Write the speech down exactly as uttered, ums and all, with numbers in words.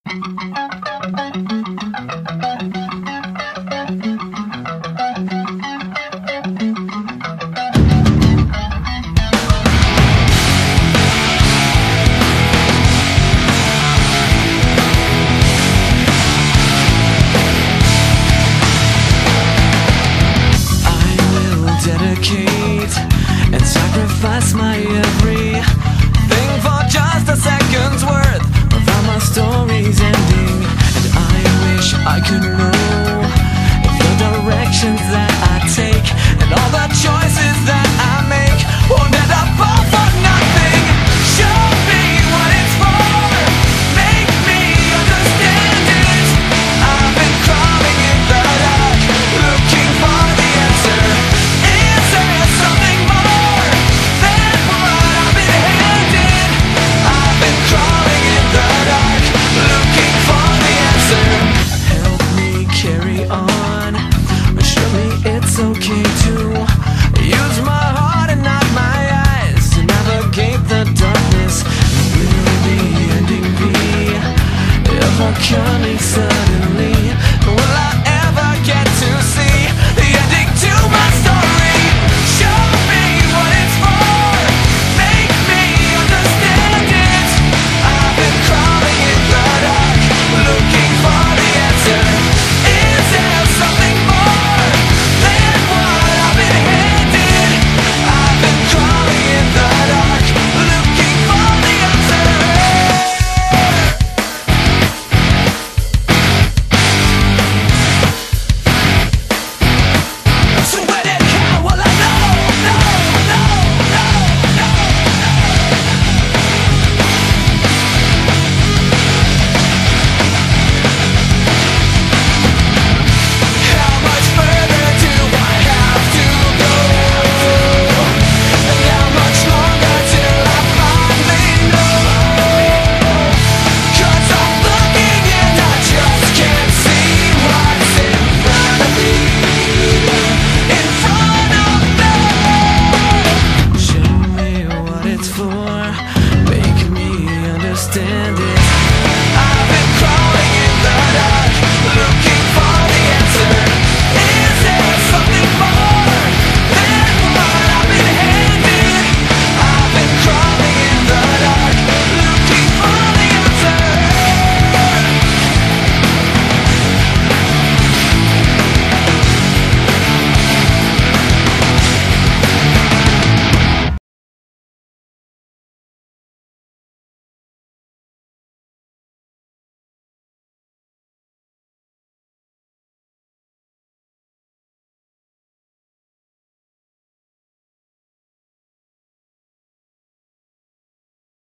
And sacrifice my everything for just a second's worth of how my story's ending. And I wish I could know if the directions that I take and all the choices that I make won't end up all for nothing. Show me what it's for, make me understand it. I've been crawling in the dark, looking for the answer. Is there something more than what I've been handed? I've been crawling in the dark, looking for the answer. Help me carry on, show me it's okay to use my heart and not my eyes to navigate the darkness. Will the ending be ever coming suddenly? Will I ever get to see the ending to my story? Show me what it's for, make me understand it. I've been crawling in the dark, looking for the answer. Is there something more than what I've been handed? I've been crawling in the dark, looking for the answer. So when it can, well I know, no, no, no, no, How much further do I have to go? And how much longer till I finally know? 'Cause I'm looking and I just can't see what's in front of me. In front of me. Show me what it's for, make me understand it. I've been crawling in the dark, looking